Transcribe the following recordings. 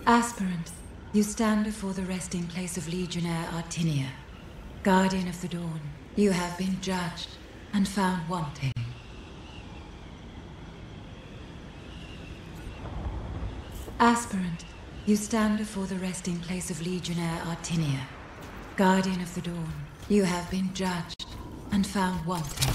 Aspirant, you stand before the resting place of Legionnaire Artinia, Guardian of the Dawn. You have been judged and found wanting. Aspirant, you stand before the resting place of Legionnaire Artinia, Guardian of the Dawn. You have been judged and found wanting.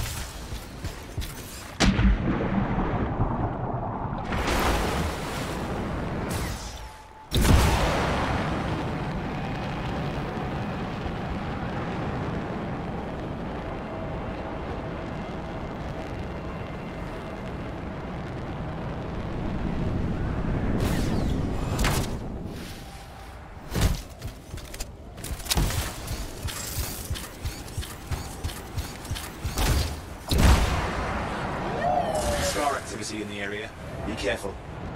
In the area. Be careful.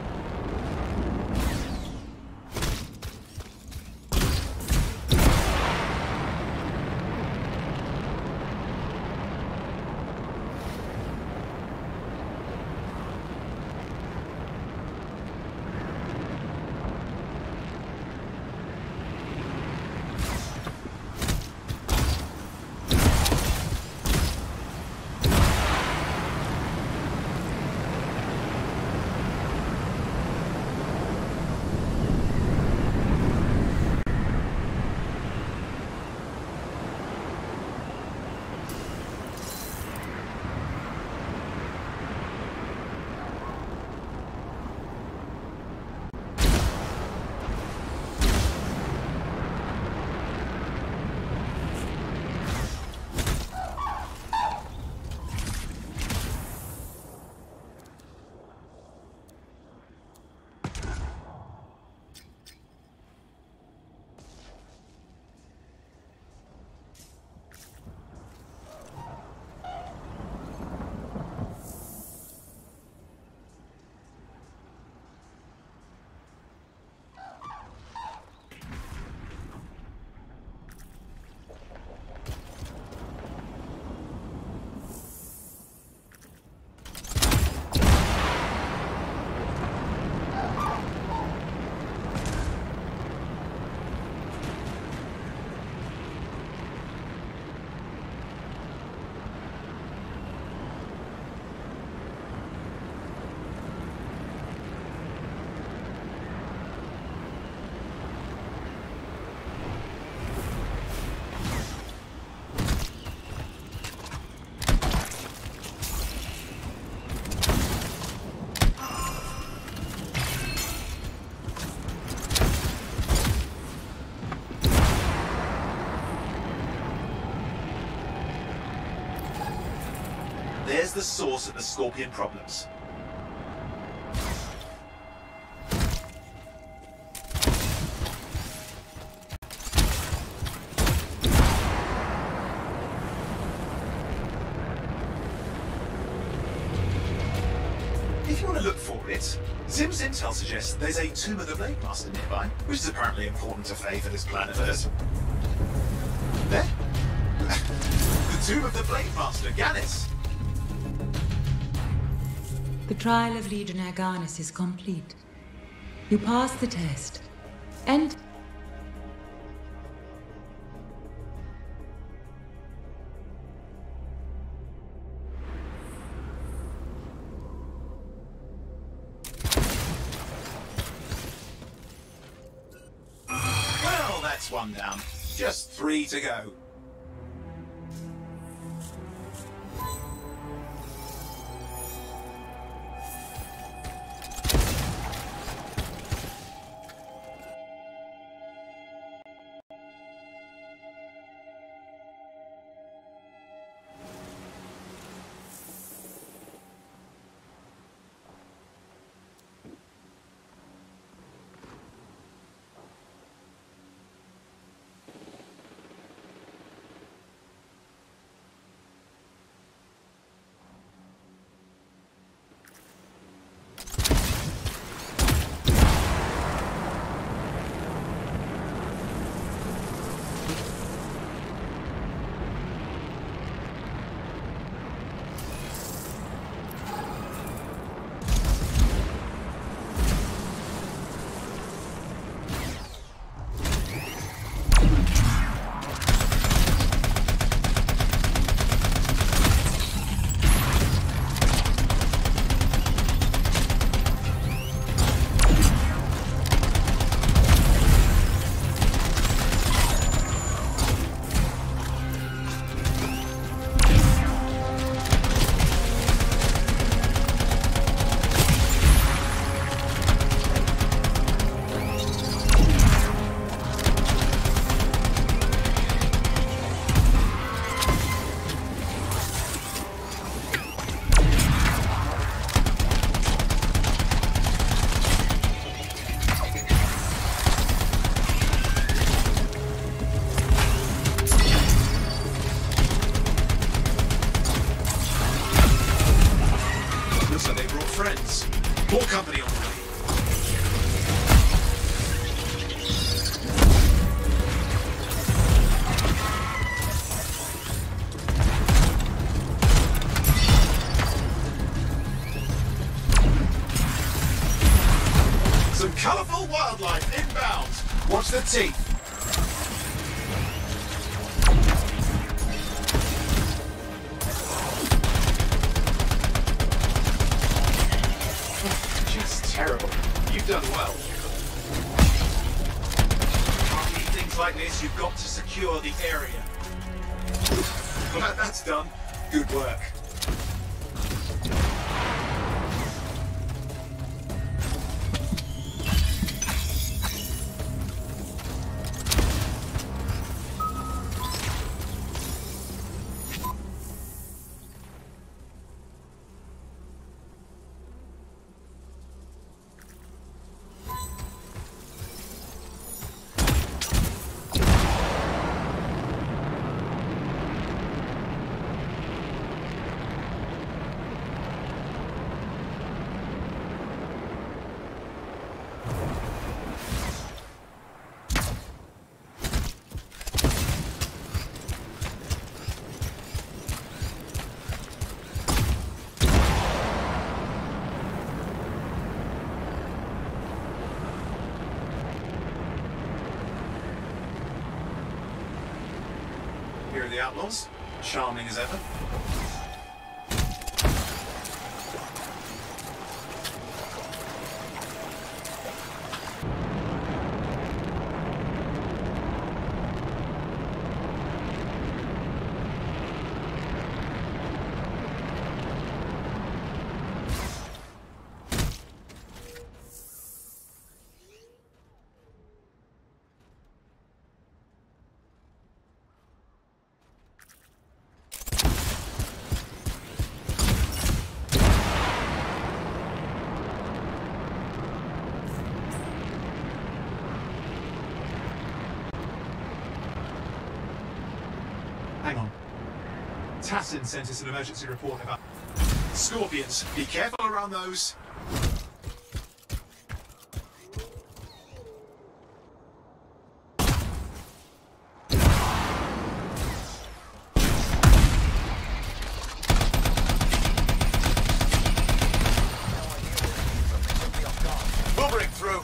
There's the source of the Scorpion problems. If you want to look for it, Zim's intel suggests there's a Tomb of the Blade Master nearby, which is apparently important to Faye for this plan of hers. There? The Tomb of the Blade Master, Gannis! The trial of Legionnaire Garnis is complete. You passed the test. And... Well, that's one down. Just 3 to go. Friends. More company on the way. Some colourful wildlife inbound. Watch the teeth. Just terrible. You've done well. After things like this, you've got to secure the area. Well, that's done. Good work. Here are the outlaws, charming as ever. Hang on. Tassin sent us an emergency report about scorpions. Be careful around those. We'll break through.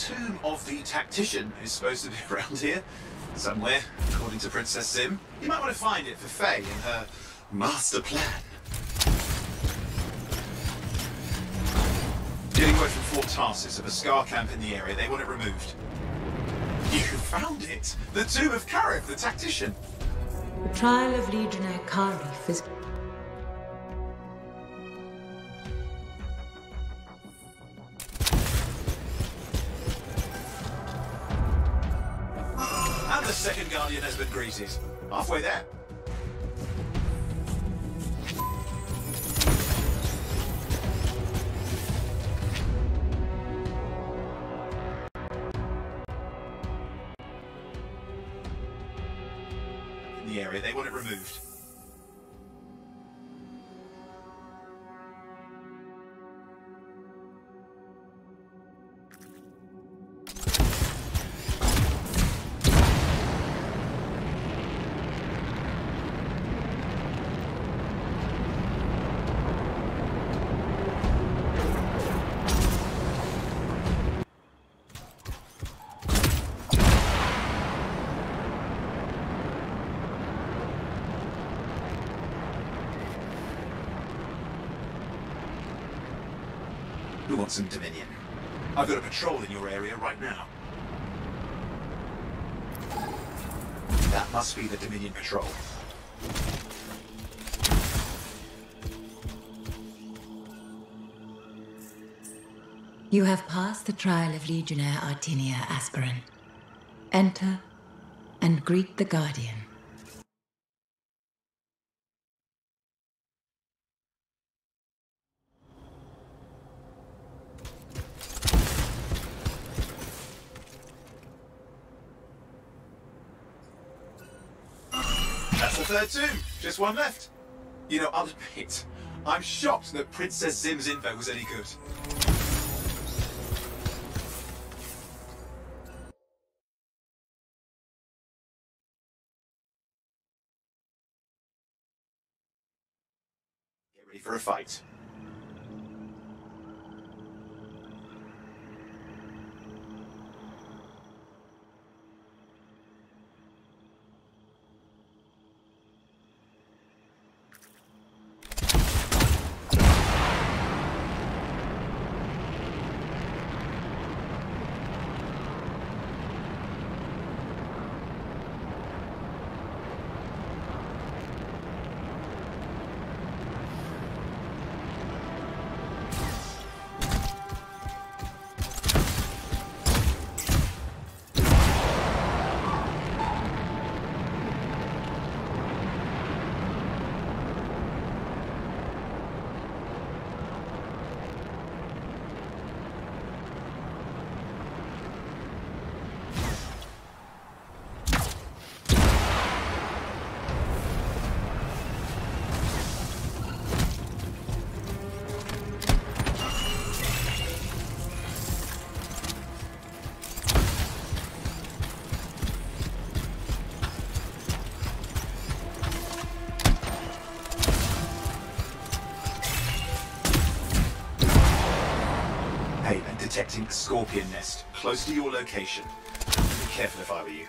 tomb of the tactician is supposed to be around here. Somewhere, according to Princess Zim. You might want to find it for Faye in her master plan. Getting word from Fort Tarsus of a Scar camp in the area. They want it removed. You found it! The tomb of Karif, the tactician! The trial of Legionnaire Karif is... And the second Guardian has been greeted. Halfway there. In the area, they want it removed. Who wants some Dominion? I've got a patrol in your area right now. That must be the Dominion patrol. You have passed the trial of Legionnaire Artinia, aspirant. Enter and greet the Guardian. That's the third tomb. Just one left. You know, I'll admit, I'm shocked that Princess Zim's info was any good. Get ready for a fight. Hey, I'm detecting a scorpion nest close to your location. Be careful if I were you.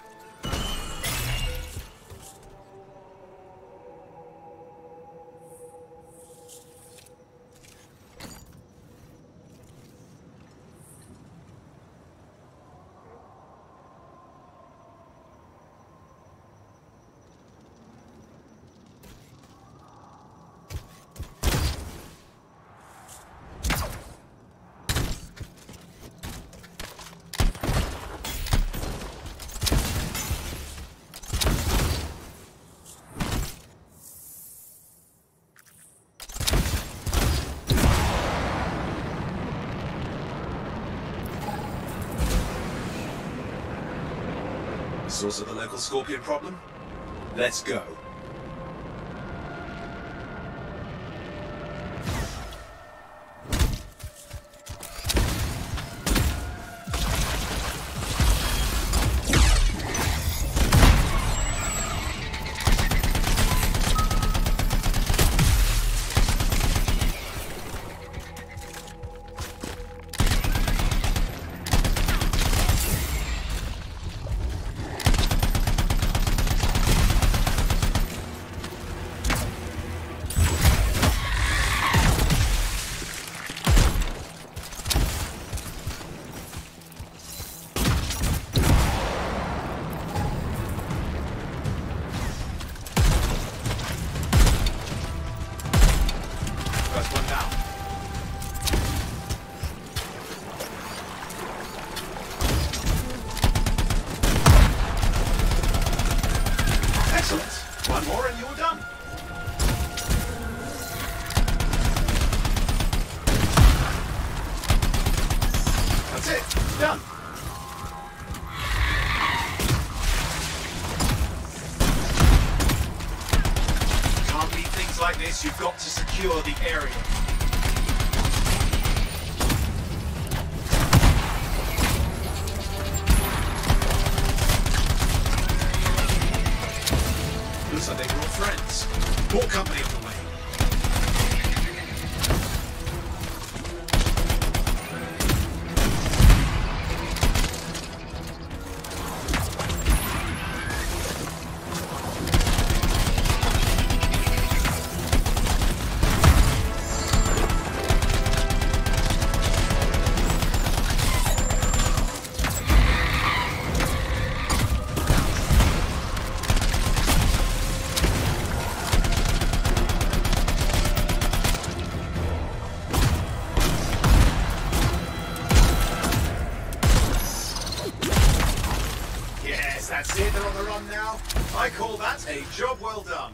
Source of the local scorpion problem? Let's go. Excellent. One more and you're done. That's it. Done. Can't leave things like this. You've got to secure the area. Looks like they brought friends. More company on the way. That's it, they're on the run now. I call that a job well done.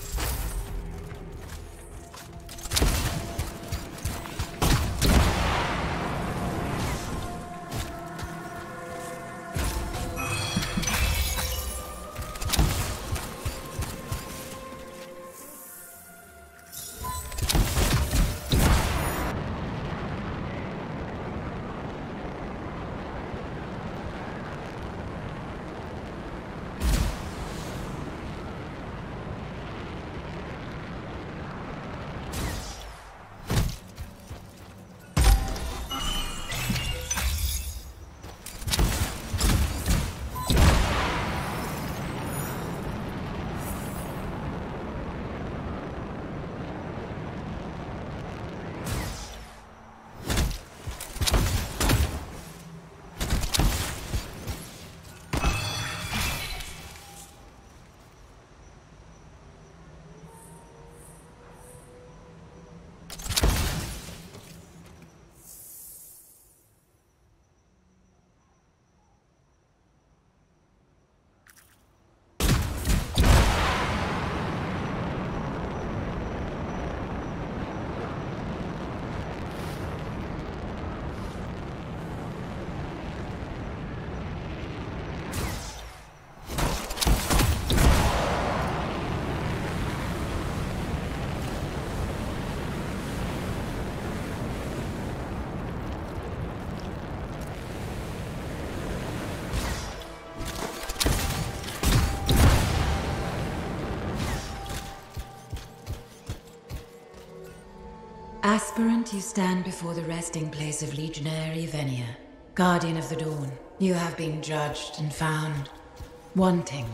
Aspirant, you stand before the resting place of Legionnaire Evenia, Guardian of the Dawn. You have been judged and found wanting.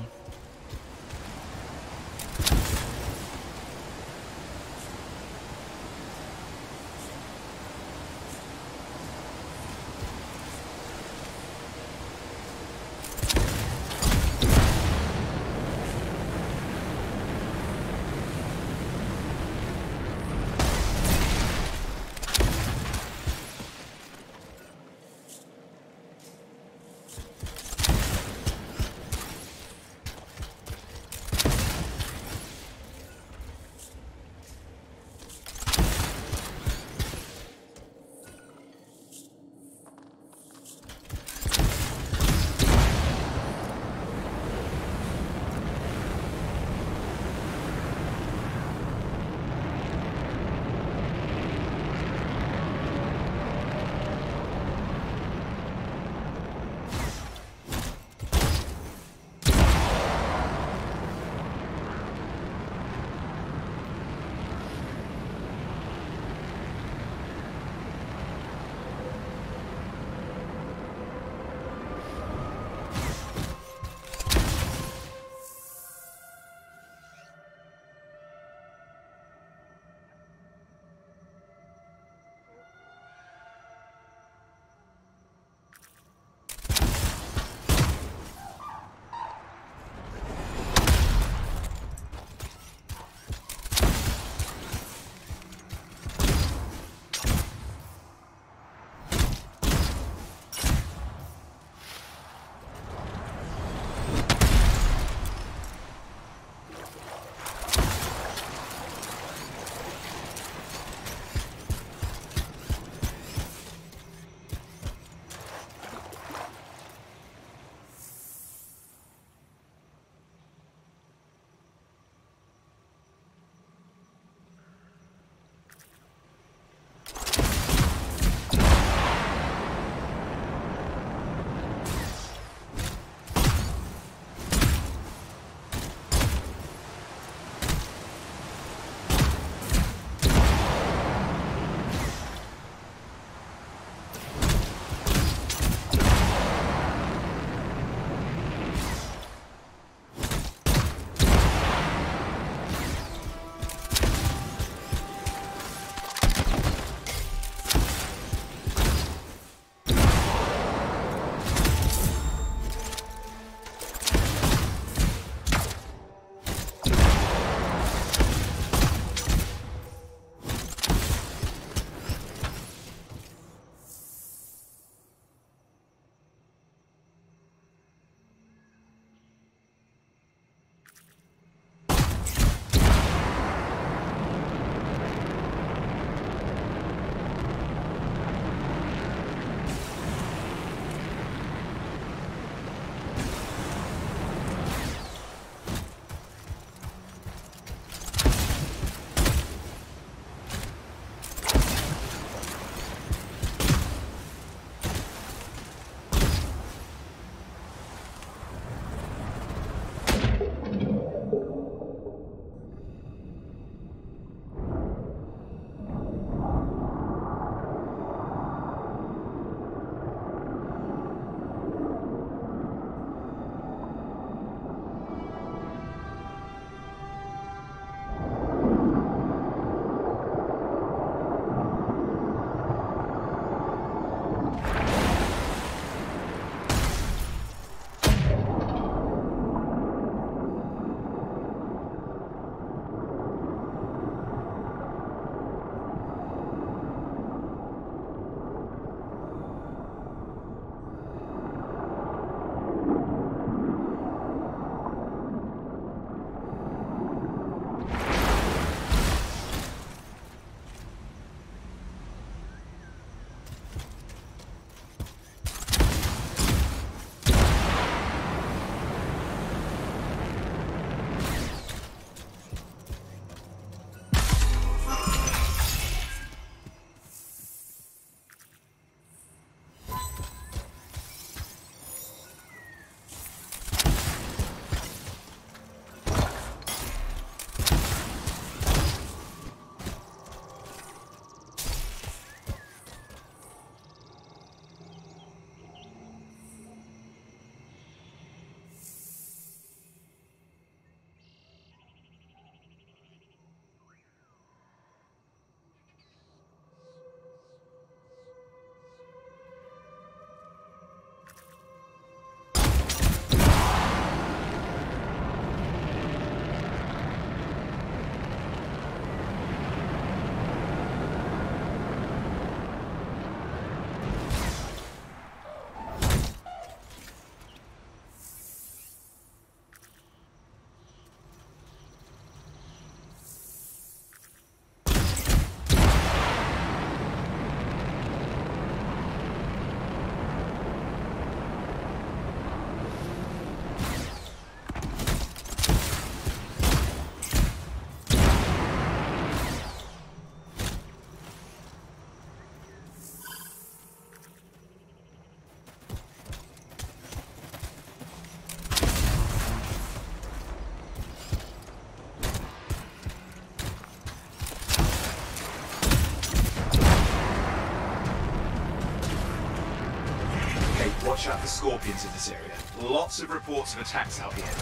watch out for scorpions in this area. Lots of reports of attacks out here.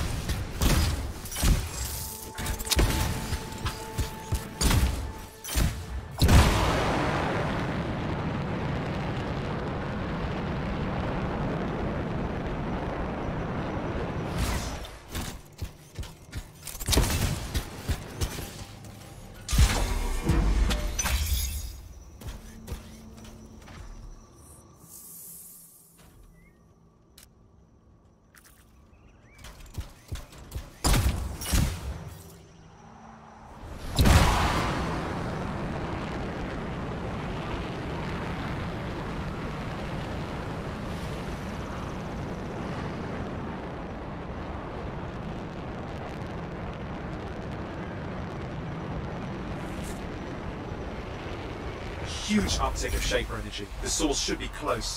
Huge uptick of Shaper energy. The source should be close.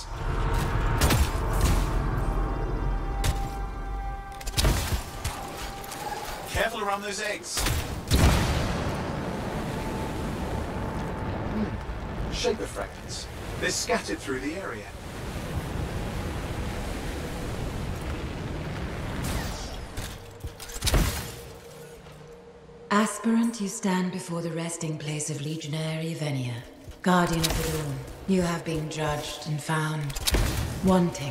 Careful around those eggs. Shaper fragments. They're scattered through the area. Aspirant, you stand before the resting place of Legionary Venia. Guardian of the Dawn, you have been judged and found wanting.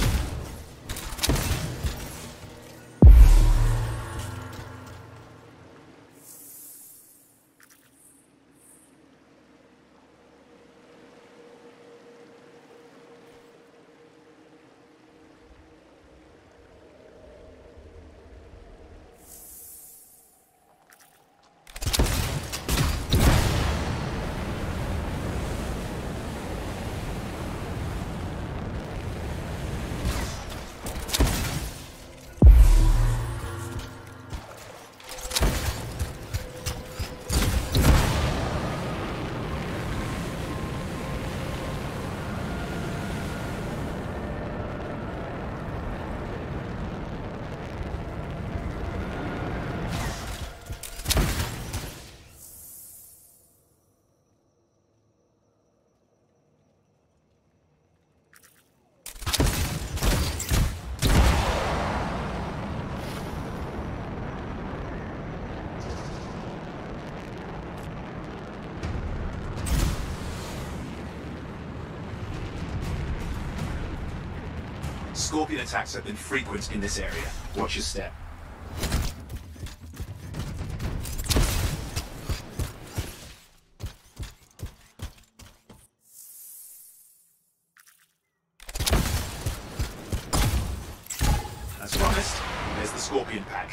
Scorpion attacks have been frequent in this area. Watch your step. As promised, there's the Scorpion pack.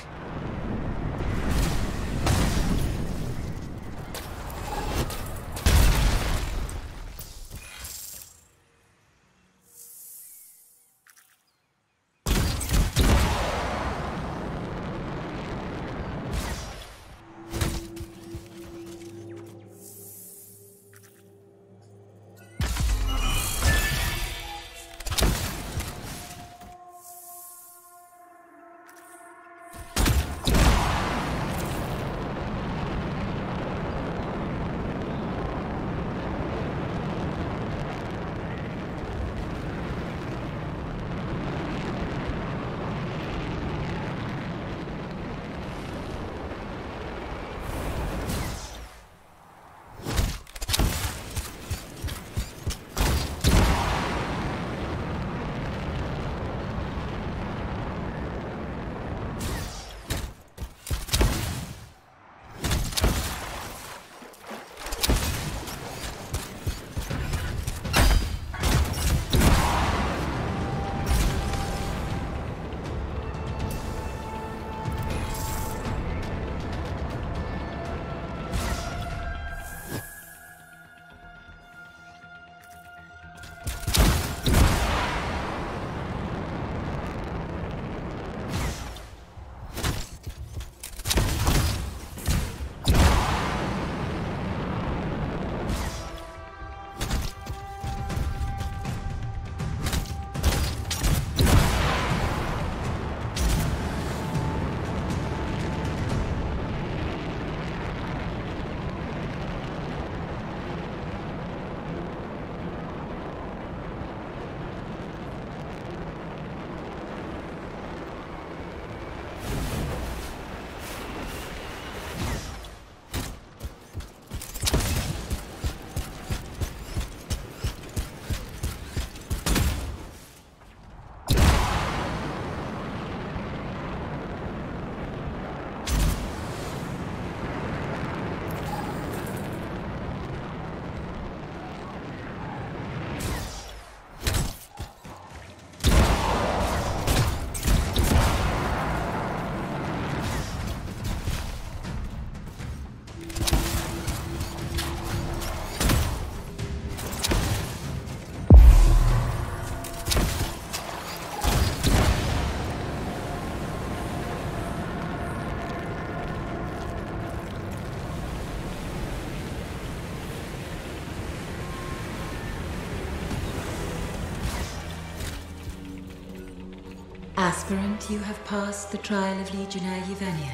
Aspirant, you have passed the trial of Legionnaire Yevenia.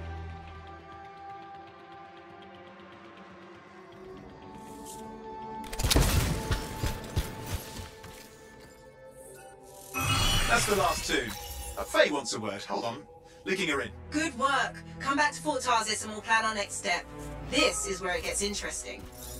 That's the last two. Faye wants a word. Hold on. Linking her in. Good work. Come back to Fort Tarsis and we'll plan our next step. This is where it gets interesting.